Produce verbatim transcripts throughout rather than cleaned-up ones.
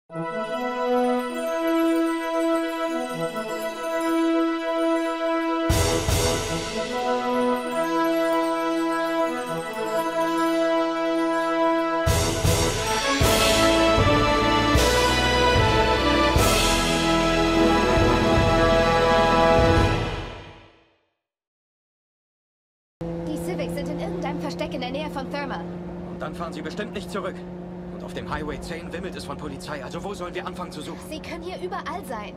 Dann fahren sie bestimmt nicht zurück. Und auf dem Highway zehn wimmelt es von Polizei. Also wo sollen wir anfangen zu suchen? Sie können hier überall sein.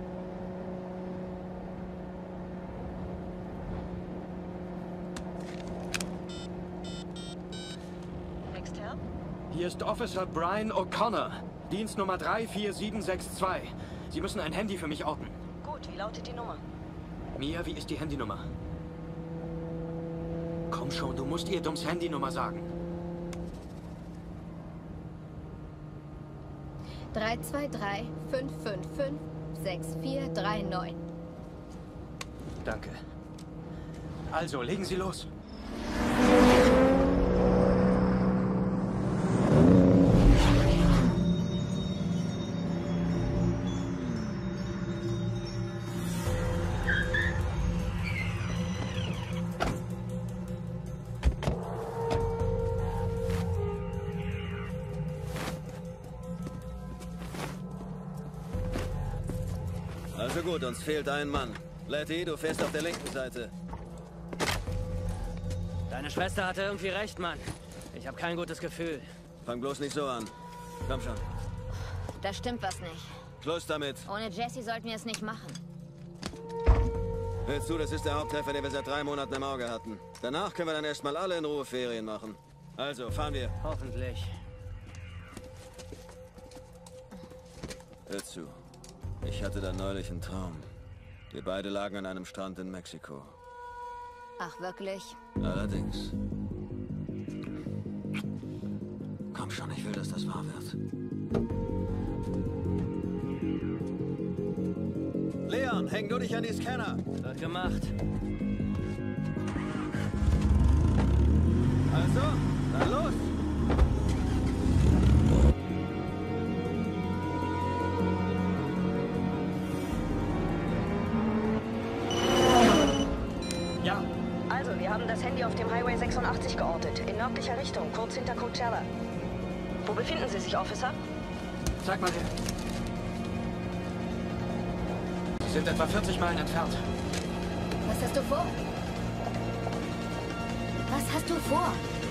Hier ist Officer Brian O'Connor. Dienstnummer drei vier sieben sechs zwei. Sie müssen ein Handy für mich orten. Gut, wie lautet die Nummer? Mia, wie ist die Handynummer? Komm schon, du musst ihr Dums Handynummer sagen. drei zwei drei fünf fünf fünf sechs vier drei neun. Danke. Also, legen Sie los. Also gut, uns fehlt ein Mann. Letty, du fährst auf der linken Seite. Deine Schwester hatte irgendwie recht, Mann. Ich habe kein gutes Gefühl. Fang bloß nicht so an. Komm schon. Da stimmt was nicht. Schluss damit. Ohne Jesse sollten wir es nicht machen. Hör zu, das ist der Haupttreffer, den wir seit drei Monaten im Auge hatten. Danach können wir dann erstmal alle in Ruhe Ferien machen. Also, fahren wir. Hoffentlich. Hör zu. Ich hatte da neulich einen Traum. Wir beide lagen an einem Strand in Mexiko. Ach, wirklich? Allerdings. Komm schon, ich will, dass das wahr wird. Leon, häng du dich an die Scanner. Wird gemacht. Also, dann los. Ja. Also, wir haben das Handy auf dem Highway sechsundachtzig geortet, in nördlicher Richtung, kurz hinter Coachella. Wo befinden Sie sich, Officer? Zeig mal her. Sie sind etwa vierzig Meilen entfernt. Was hast du vor? Was hast du vor?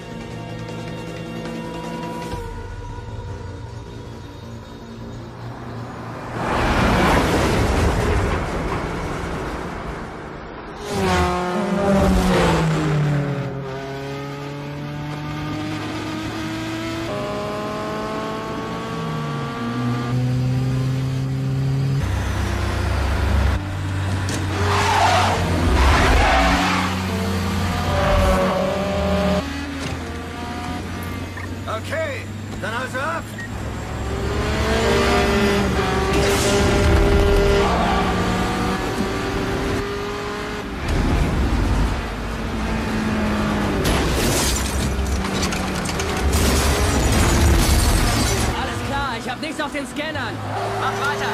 Okay, dann also ab! Alles klar, ich habe nichts auf den Scannern. Mach weiter.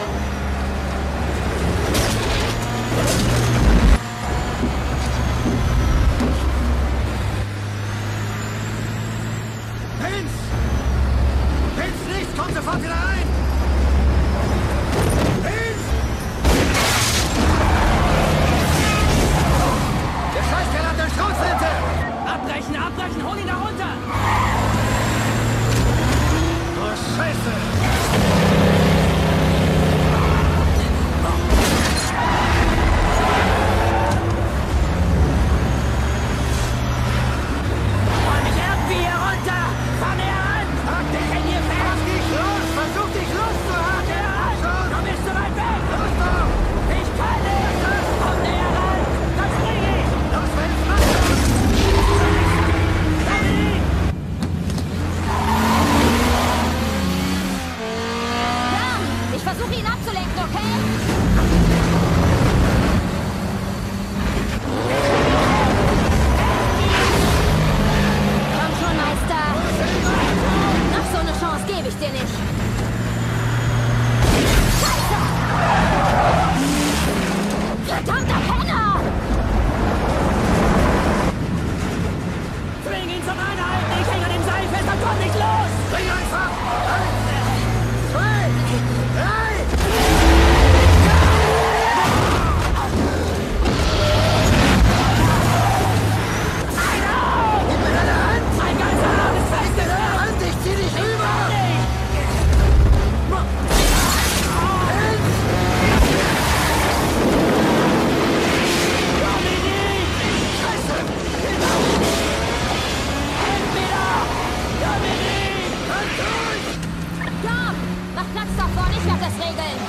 Vince! Vince, nicht! Komm sofort wieder rein! Vince! Der Scheißkerl hat eine Schrotflinte! Abbrechen, abbrechen, hol ihn da runter! Oh, Scheiße! Hol mich irgendwie hier runter! Fahr näher an! Pack dich in ihr fest! Lass dich los! Versuch dich Mach Platz da vorne, ich werde das regeln.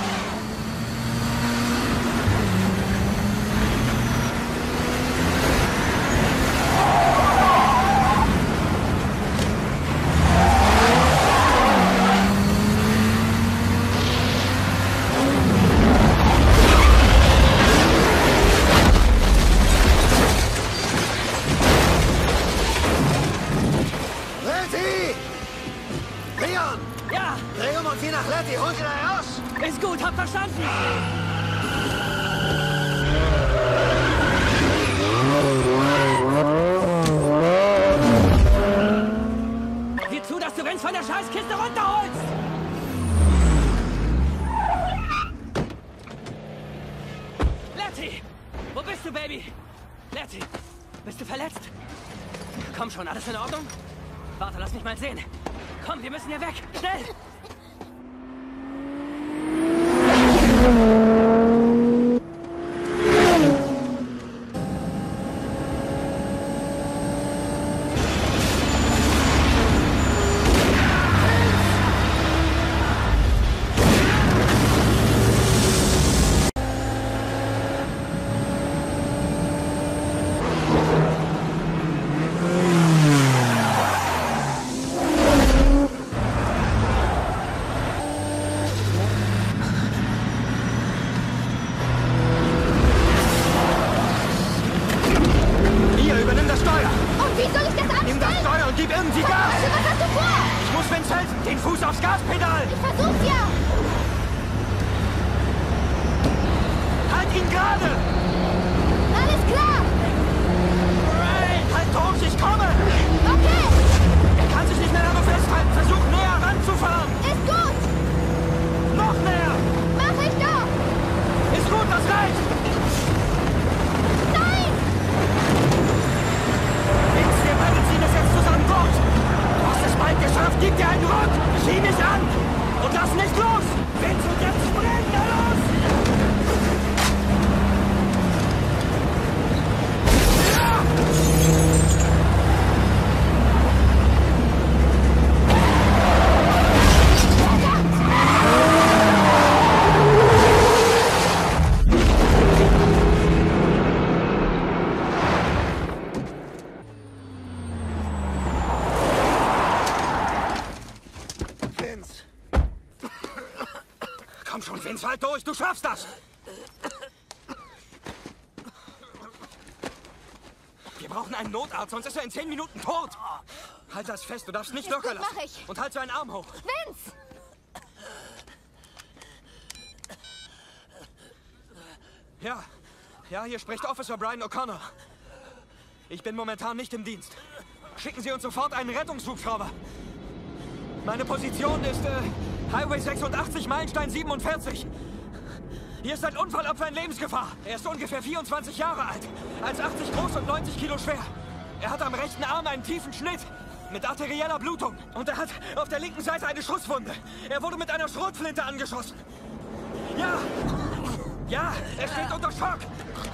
Letty! Leon! Ja, Dreh um und zieh nach Letty, hol sie da raus! ist gut, hab verstanden. Sieh zu, dass du Vince von der Scheißkiste runterholst. Letty! Wo bist du, Baby? Letty, bist du verletzt? Komm schon, alles in Ordnung? Warte, lass mich mal sehen. Komm, wir müssen hier weg. Schnell! Gib irgendwie Gas! Also, was hast du vor? Ich muss Vince helfen! Den Fuß aufs Gaspedal! Ich versuch's ja! Halt ihn gerade! Alles klar! Ray, halt durch, ich komme! Okay! Er kann sich nicht mehr lange festhalten. Versuch näher ranzufahren! Ist gut! Noch näher! Mach ich doch! Ist gut, das reicht! Nein! Vince, wir beide ziehen das jetzt zusammen durch! Du hast es bald geschafft, gib dir einen Ruck! Zieh mich an! Und lass nicht los! Vince, und jetzt springen! Na los! Komm schon, Vince, halt durch, du schaffst das! Wir brauchen einen Notarzt, sonst ist er in zehn Minuten tot! Halt das fest, du darfst nicht Ist locker gut, lassen. mach ich. Und halt seinen Arm hoch. Vince! Ja, ja, hier spricht Officer Brian O'Connor. Ich bin momentan nicht im Dienst. Schicken Sie uns sofort einen Rettungshubschrauber. Meine Position ist äh, Highway sechsundachtzig, Meilenstein siebenundvierzig. Hier ist ein Unfallopfer in Lebensgefahr. Er ist ungefähr vierundzwanzig Jahre alt, eins Komma achtzig groß und neunzig Kilo schwer. Er hat am rechten Arm einen tiefen Schnitt mit arterieller Blutung. Und er hat auf der linken Seite eine Schusswunde. Er wurde mit einer Schrotflinte angeschossen. Ja, ja, er steht unter Schock.